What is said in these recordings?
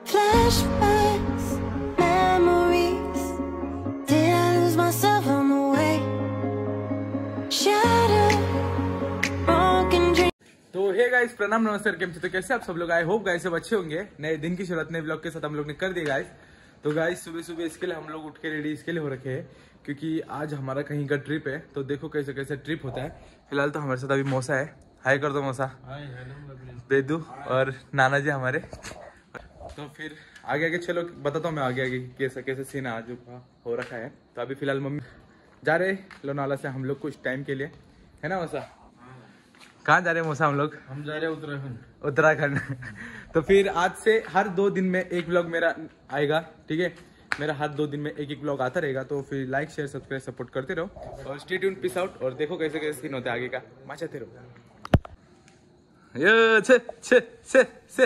Flashbacks, memories. Did I lose myself on the way? Shattered, broken dreams. तो hey guys, प्रणाम नमस्कार, केम तो कैसे आप सब लोग? आई होप गाइस सब अच्छे होंगे। नए दिन की शुरुआत नए ब्लॉग के साथ हम लोग ने कर दी गाइस। तो गाइस सुबह सुबह इसके लिए हम लोग उठ के रेडी इसके लिए हो रखे हैं क्योंकि आज हमारा कहीं का ट्रिप है। तो देखो कैसे कैसे ट्रिप होता है। फिलहाल तो हमारे साथ अभी मौसा है। हाय कर दो मौसा। बेदू और नाना जी हमारे। तो फिर आगे आगे चलो बताता हूँ मैं आगे आगे कैसे कैसे सीन आज हो रखा है। तो अभी फिलहाल मम्मी जा रहे लोनावाला से हम लोग कुछ टाइम के लिए, है ना मौसा? कहाँ जा रहे हैं मौसा? हम लोग जा रहे हैं उत्तराखंड। तो फिर आज से हर 2 दिन में एक व्लॉग मेरा आएगा, ठीक है? मेरा हर 2 दिन में एक व्लॉग आता रहेगा। तो फिर लाइक शेयर सब्सक्राइब सपोर्ट करते रहो और स्टे ट्यून्ड, पीस आउट। और देखो कैसे कैसे सीन होते हैं आगे का, मचाते रहो। ये छे छे छे छे।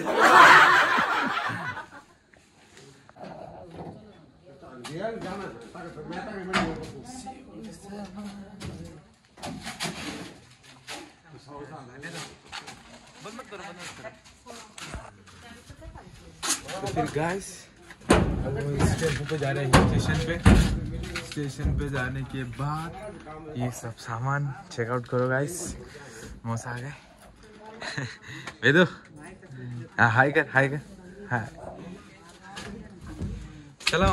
तो फिर गाइस स्टेशन पे जा रहे हैं। स्टेशन पे जाने के बाद ये सब सामान चेकआउट करो गाइस। मौसा आ गए। वेदू हाय कर हाय। चलो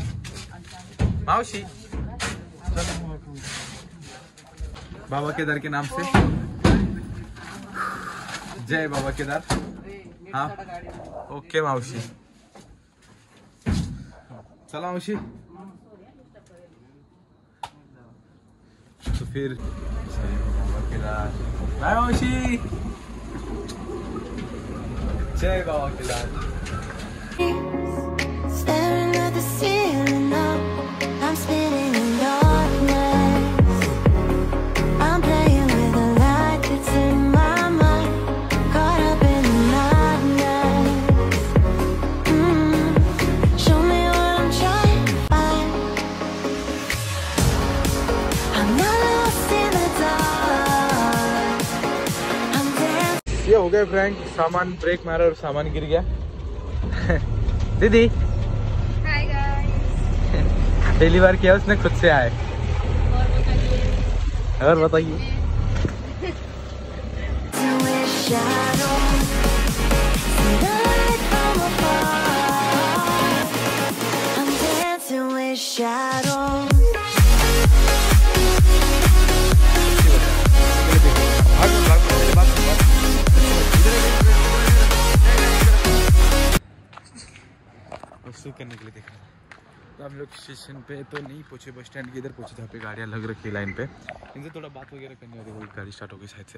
माउशी बाबा केदार के नाम से जय बाबा केदार। हाँ ओके माउशी, चलो माउशी। तो फिर जय बाबा केदार, बाय माउशी। जय बाबा Kedar. Staring at the ceiling up, I'm spinning in darkness. I'm playing with a light that's in my mind, caught up in the madness. Show me what I'm trying to find. I'm not lost in the dark. I'm dancing. ये हो गए friend, सामान break मारा और सामान गिर गया। दीदी हाय गाइस। पहली बार किया उसने खुद से आए। और बताइए। with shadows, see the light from afar. I'm dancing with shadows. करने के लिए देख रहा हूँ। तो हम लोग स्टेशन पे तो नहीं पहुंचे, बस स्टैंड के इधर पहुंचे जहाँ पे गाड़ियाँ लग रखी है लाइन पे। इनसे थोड़ा बात वगैरह करनी होती है। वो गाड़ी स्टार्ट हो गई साइड से।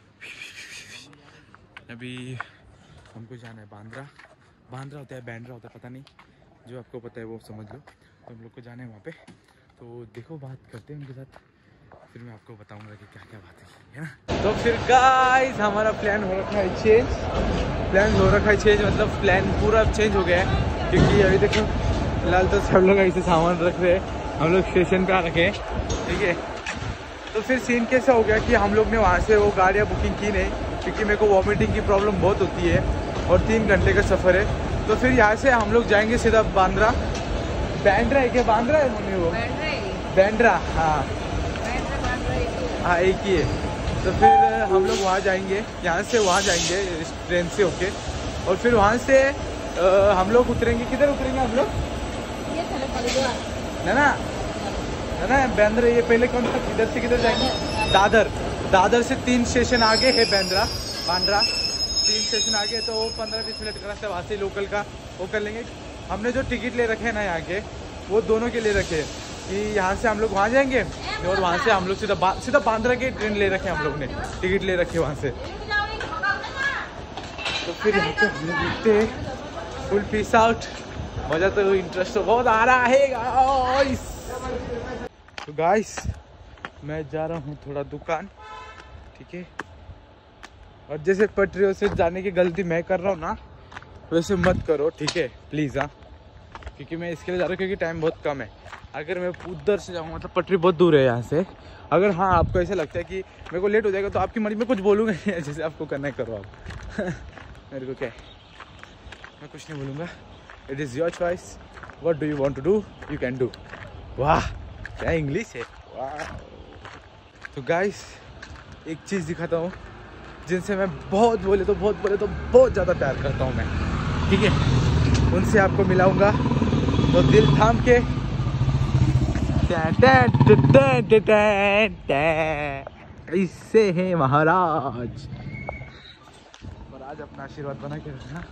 अभी हमको जाना है बांद्रा होता है बैंड्रा होता है, पता नहीं, जो आपको पता है वो समझ लो। तो हम लोग को जाना है वहाँ पे। तो देखो बात करते हैं उनके साथ, फिर मैं आपको बताऊंगा कि क्या क्या बात है ना। तो फिर गाइस हमारा प्लान हो रखा है चेंज, मतलब प्लान पूरा चेंज हो गया है। क्योंकि अभी देखो फिलहाल तो सब लोग ऐसे सामान रख रहे हैं, हम लोग स्टेशन पे आ रखे हैं, ठीक है? तो फिर सीन कैसा हो गया कि हम लोग ने वहाँ से वो गाड़ियाँ बुकिंग की नहीं, क्योंकि मेरे को वॉमिटिंग की प्रॉब्लम बहुत होती है और 3 घंटे का सफ़र है। तो फिर यहाँ से हम लोग जाएंगे सीधा बैंड्रा है क्या? बांद्रा है मम्मी वो बैंड्रा, हाँ एक ही है। तो फिर हम लोग वहाँ जाएंगे, यहाँ से वहाँ जाएंगे ट्रेन से होके। और फिर वहाँ से हम लोग उतरेंगे। किधर उतरेंगे हम लोग? ना बैंड्रा। ये पहले कौन सा, इधर से किधर जाएंगे? दादर से 3 स्टेशन आगे है बांद्रा। 3 स्टेशन आगे, तो 15-20 मिनट का रास्ता वहाँ से लोकल का वो कर लेंगे। हमने जो टिकट ले रखे हैं ना यहाँ के, वो दोनों के ले रखे कि यहाँ से हम लोग वहाँ जाएंगे और वहाँ से हम लोग सीधा बांद्रा के ट्रेन ले रखे, हम लोग ने टिकट ले रखे वहाँ से। तो फिर यहाँ पे हम लोग देखते हैं। Full peace out. मजा तो इंटरेस्ट तो बहुत आ रहा है गाइस। तो गाइस मैं जा रहा हूँ थोड़ा दुकान, ठीक है? और जैसे पटरियों से जाने की गलती मैं कर रहा हूँ ना, वैसे मत करो, ठीक है? प्लीज़ हाँ, क्योंकि मैं इसके लिए जा रहा हूँ क्योंकि टाइम बहुत कम है। अगर मैं उधर से जाऊँगा तो पटरी बहुत दूर है यहाँ से। अगर हाँ आपको ऐसा लगता है कि मेरे को लेट हो जाएगा तो आपकी मर्जी, में कुछ बोलूँगा नहीं, जैसे आपको करना है करो आप। मेरे को क्या है, मैं कुछ नहीं बोलूँगा। It is your choice, what do you want to do you can do. वाह क्या इंग्लिश है, वाह। तो गाइस एक चीज़ दिखाता हूँ जिनसे मैं बहुत ज़्यादा प्यार करता हूँ मैं, ठीक है। उनसे आपको मिलाऊंगा तो दिल थाम के कैसे हैं महाराज, और आज अपना आशीर्वाद बना के रखना।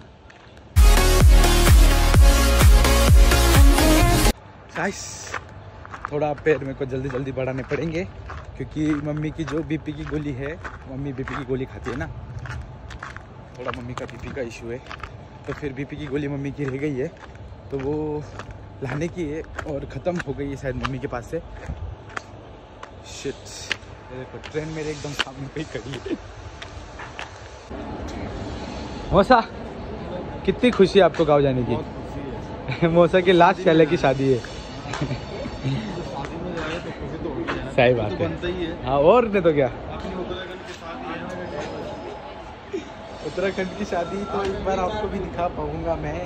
गाइस थोड़ा पैर मेरे को जल्दी बढ़ाने पड़ेंगे क्योंकि मम्मी की जो बीपी की गोली है, मम्मी बीपी की गोली खाती है ना, थोड़ा मम्मी का बीपी का इशू है, तो फिर बीपी की गोली मम्मी की रह गई है, तो वो लाने की है और ख़त्म हो गई है शायद मम्मी के पास से। शिट, देखो ट्रेन मेरे एकदम सामने पे ही खड़ी है। मौसा कितनी खुशी है आपको गाँव जाने की। मौसा की लास्ट साल की शादी है। सही बात है, हाँ और नहीं तो क्या। उत्तराखंड की शादी तो एक बार आपको भी दिखा पाऊंगा मैं।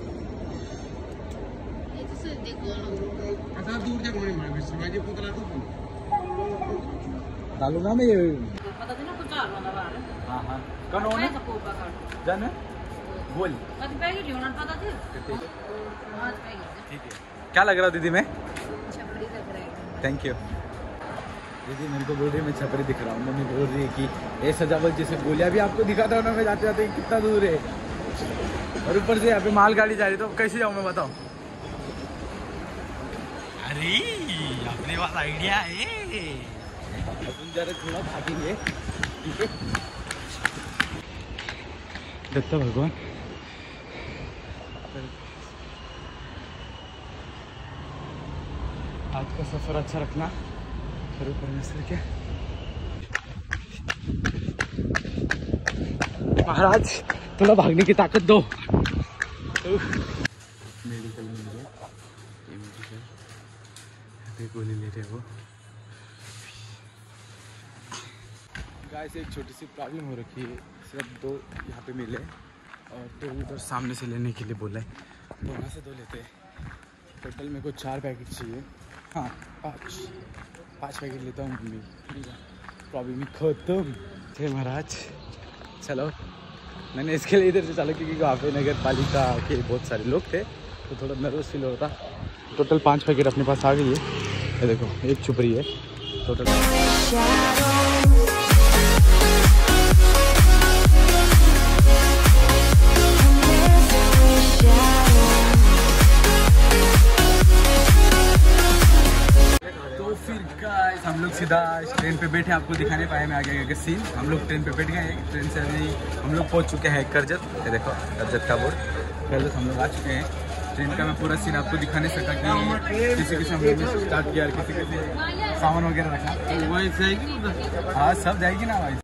डालूंगा मैं ये। हाँ हाँ कौन है जाना बोल। ठीक है, क्या लग रहा दीदी मैं? थैंक यू दीदी, मेरे को बोल रही है मैं छपरी दिख रहा हूँ। मम्मी बोल रही है कि ये सजावट जैसे गोलियां भी आपको दिखाता हूँ ना मैं जाते जाते कितना दूर है, और ऊपर से यहाँ पे मालगाड़ी जा रही, तो कैसे जाऊँ मैं बताओ। अरे अपने पास आइडिया है, अपन जरा थोड़ा भागेंगे, ठीक है। दत्ता भगवान आज का सफर अच्छा रखना, करो परमेश्वर के। महाराज थोड़ा भागने की ताकत दो। मेडिकल में गया, ये मेडिकल पे गोली ले रहे वो। गाइस एक छोटी सी प्रॉब्लम हो रखी है, सिर्फ 2 यहाँ पे मिले और 2 उधर सामने से लेने के लिए बोला है, तो वहाँ से 2 लेते हैं। टोटल मेरे को 4 पैकेट चाहिए, हाँ 5 पैकेट लेता हूँ मम्मी, ठीक है। प्रॉब्लम खत्म थे महाराज। चलो मैंने इसके लिए इधर से चला क्योंकि वहाँ पे नगर पालिका के बहुत सारे लोग थे तो थोड़ा नर्वस फील होता। टोटल 5 पैकेट अपने पास आ गई है, ये देखो एक छुप रही है टोटल। हम लोग सीधा ट्रेन पे बैठे, आपको दिखाने पाए मैं आगे आगे सीन। हम लोग ट्रेन पे बैठ गए, ट्रेन से अभी हम लोग पहुंच चुके हैं करजत। ये देखो करजत का बोर्ड, करजत हम लोग आ चुके हैं। ट्रेन का मैं पूरा सीन आपको दिखा नहीं सका कि किसी हम लोग ने स्टार्ट किया, किसी सामान वगैरह रखा। वही जाएगी, हाँ सब जाएगी ना भाई।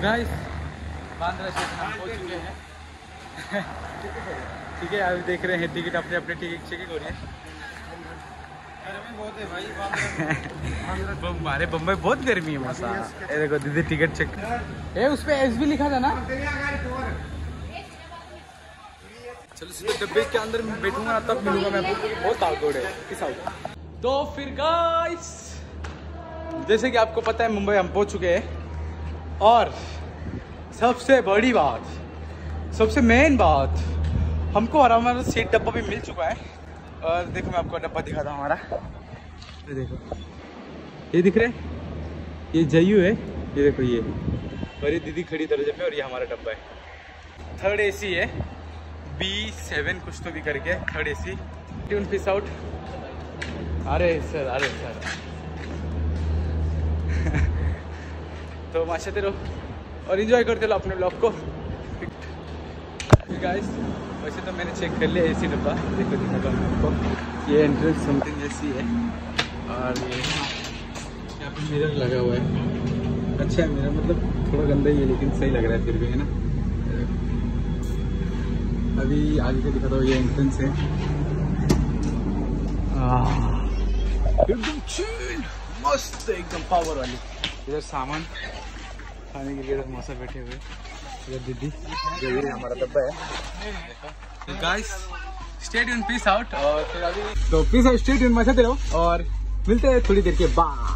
गाइस बांद्रा स्टेशन हम पहुंच चुके हैं। ठीक है, अभी देख रहे हैं टिकट अपने अपने टिकट चेकिंग हो रही है। गर्मी बहुत है भाई, हमारे बम्बई बहुत गर्मी है मसा। ये देखो दीदी टिकट चेक, ये उस पे एसबी लिखा था ना। चलो सीधे डब्बे के अंदर में बैठूंगा तब मिलूंगा मैं आपको, बहुत भागदौड़ है किस आउट। तो फिर गाइस जैसे कि आपको पता है मुंबई हम पहुंच चुके हैं, और सबसे बड़ी बात, सबसे मेन बात, हमको हमारा सीट डब्बा भी मिल चुका है। और देखो मैं आपको डब्बा दिखाता हूँ हमारा, ये देखो, ये दिख रहा है, ये जयू है, ये देखो ये, और ये दीदी खड़ी दरवाजे पे, और ये हमारा डब्बा है। थर्ड एसी है, B7 कुछ तो भी करके, third AC. Tune peace out. अरे सर, अरे सर। तो माशाते रहो और एंजॉय करते रहो अपने ब्लॉग को। गाइस वैसे तो मैंने चेक कर लिया एसी डब्बा, देखो दिखाता हूँ आपको। ये एंट्रेंस समथिंग जैसी है, और ये यहाँ पे मिरर लगा हुआ है। अच्छा है मिरर, मतलब थोड़ा गंदा ही है लेकिन सही लग रहा है फिर भी, है ना। अभी आगे का दिखाता हूँ, ये एंट्रेंस है, एकदम चिल मस्त, एकदम पावर वाली। इधर सामान खाने के लिए इधर मौसा बैठे हुए, इधर दीदी, ये हमारा डब्बा है। Guys stay tune, peace out. और फिर अभी तो पीस आउट, स्टे ट्यून, मचाते रहो और मिलते हैं थोड़ी देर के बाद।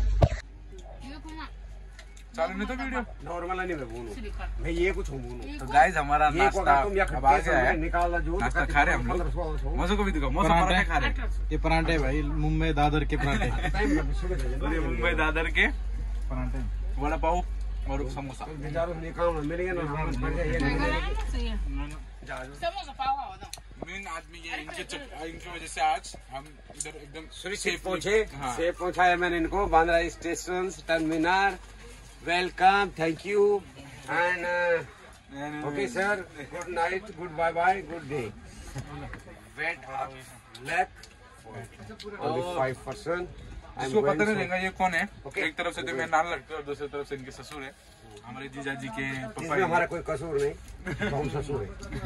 चालू नहीं तो वीडियो नॉर्मल नहीं मैं बोलूं, मैं ये कुछ हूँ। तो गाइस हमारा नाश्ता अब आ गया है, नाश्ता खा रहे हैं हम लोग। मौसम को भी दिखाओ, मौसम पराठे खा रहे हैं। ये पराठे भाई, मुंबई दादर के पराठे। मुंबई दादर के पराठे, वड़ा पाव और समोसा। मेन आदमी ये इनकी वजह से आज हम इधर एकदम सुरक्षित पहुँचे। सेफ पहुँचाया मैंने इनको Bandra station terminal. Welcome, thank you and okay sir, good night, good bye bye, good day. Wait left only 5%. इसको पता नहीं रहेगा ये कौन है। एक तरफ से तो मेरे नाम लगते हैं और दूसरी तरफ से इनके ससुर है, हमारे जीजा जी के पापा। इसमें हमारा कोई कसूर नहीं, तो हम ससुर है।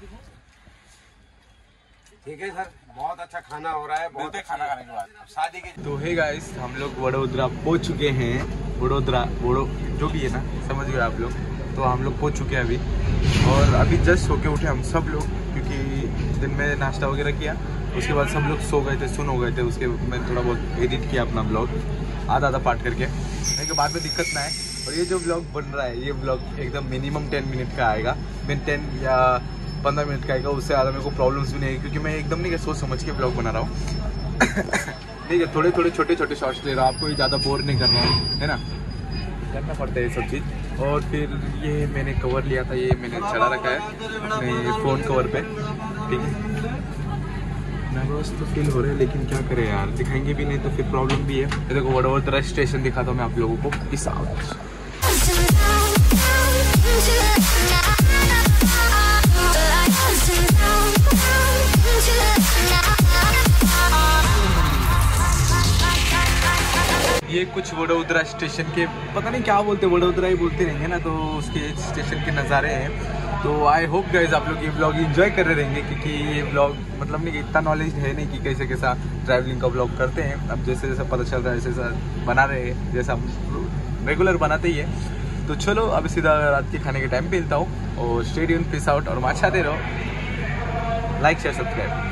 ठीक है सर, बहुत अच्छा खाना हो रहा है, बहुत अच्छा खाना खाने के बाद शादी के। तो हे गाइस हम लोग वडोदरा पहुंच चुके हैं। वडोदरा जो भी है ना, समझ गए आप लोग। तो हम लोग पहुंच चुके हैं अभी, और अभी जस्ट सो के उठे हम सब लोग, क्योंकि दिन में नाश्ता वगैरह किया, उसके बाद सब लोग सो गए थे, सुन हो गए थे। उसके मैं थोड़ा बहुत एडिट किया अपना ब्लॉग, आधा पार्ट करके, लेकिन बाद में दिक्कत ना है। और ये जो ब्लॉग बन रहा है, ये ब्लॉग एकदम मिनिमम 10 मिनट का आएगा, मैं 10 या 15 मिनट का आएगा, उससे ज़्यादा मेरे को प्रॉब्लम्स भी नहीं है, क्योंकि मैं एकदम नहीं सोच समझ के ब्लॉग बना रहा हूँ। ठीक है, थोड़े थोड़े छोटे छोटे शॉर्ट्स ले रहा हूँ, आपको भी ज़्यादा बोर नहीं करना है ना, करना पड़ता है ये सब चीज़। और फिर ये मैंने कवर लिया था, ये मैंने चढ़ा रखा है अपने फ़ोन कवर पे। ठीक है, नर्वस तो फील हो रहा है, लेकिन क्या करें यार, दिखाएंगे भी नहीं तो फिर प्रॉब्लम भी है। देखो वडोदरा स्टेशन दिखाता हूँ मैं आप लोगों को, पीस आउट। ये कुछ वडोदरा स्टेशन के, पता नहीं क्या बोलते, वडोदरा ही बोलते रहेंगे ना, तो उसके स्टेशन के नज़ारे हैं। तो आई होप गाइज आप लोग ये ब्लॉग एंजॉय कर रहे रहेंगे, क्योंकि ये ब्लॉग मतलब नहीं, इतना नॉलेज है नहीं कि कैसे कैसा ट्रैवलिंग का ब्लॉग करते हैं। अब जैसे जैसा पता चल रहा है वैसे बना रहे हैं, जैसा रेगुलर बनाते ही है। तो चलो अब सीधा रात के खाने के टाइम पे मिलता हूँ, और स्टे ट्यून, पीस आउट, और मचाते रहो, like share subscribe.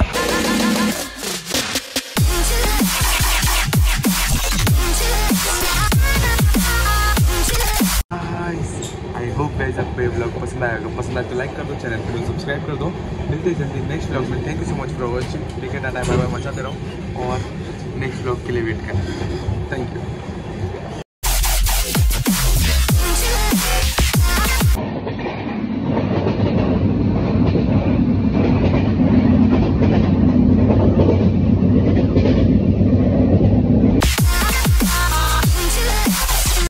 I hope guys आपको ये ब्लॉग पसंद आएगा, पसंद आए तो लाइक कर दो, चैनल को सब्सक्राइब कर दो। मिलते हैं जल्दी नेक्स्ट ब्लॉग में। Thank you so much for watching. ठीक है, टाटा बाय बाय, मचाते रहो और नेक्स्ट ब्लॉग के लिए वेट करें। Thank you.